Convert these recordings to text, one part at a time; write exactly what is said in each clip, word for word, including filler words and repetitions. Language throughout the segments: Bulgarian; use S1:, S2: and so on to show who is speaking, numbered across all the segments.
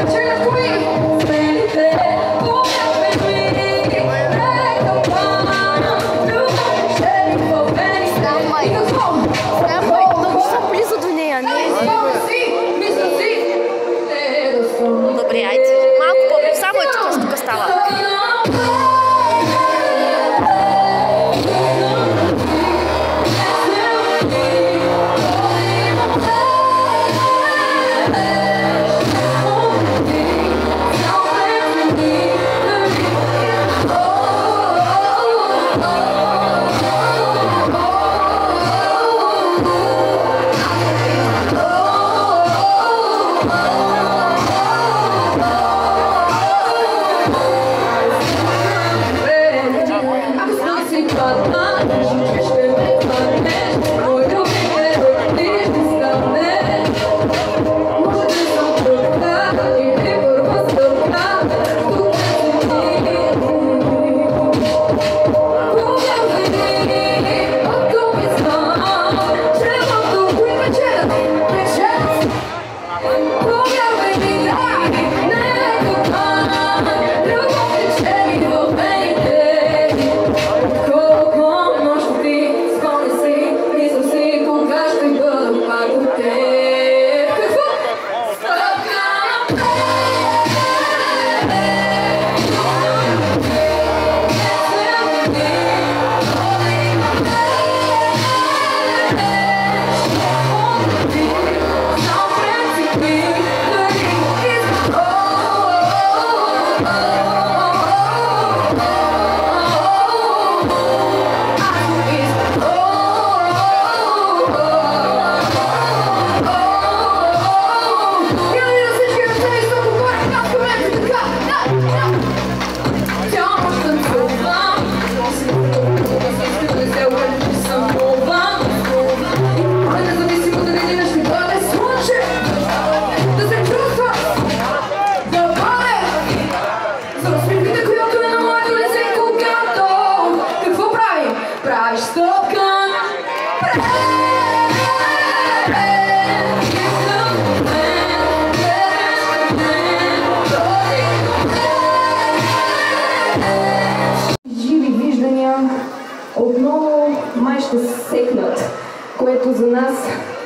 S1: Което за нас,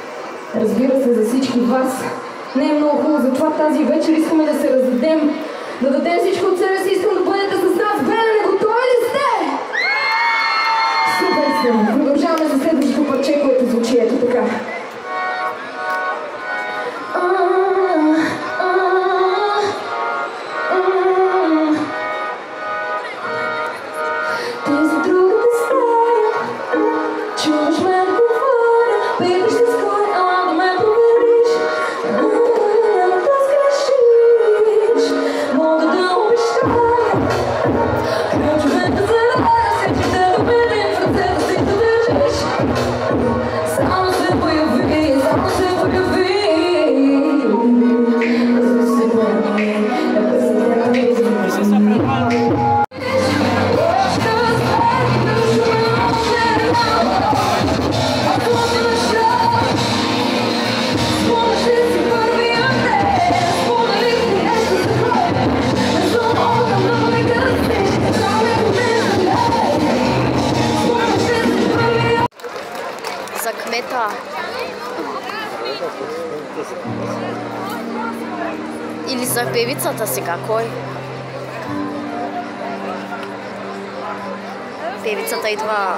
S1: разбира се, за всички вас, не е много хубаво. Затова тази вечер искаме да се раздадем, да дадем всичко от себе си. Искам да бъдете с нас. Белене, готови ли сте? Супер сте! Продължаваме за следващото парче, което звучи ето така.
S2: Или за певицата сега, кой? Певицата идва.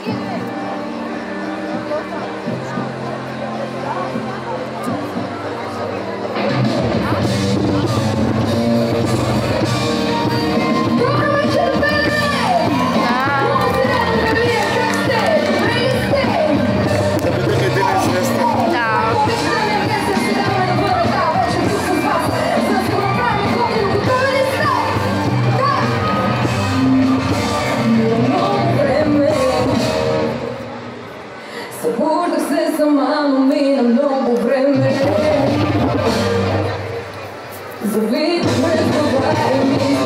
S1: Събуждах се сама, но мина много време. Завидахме с това и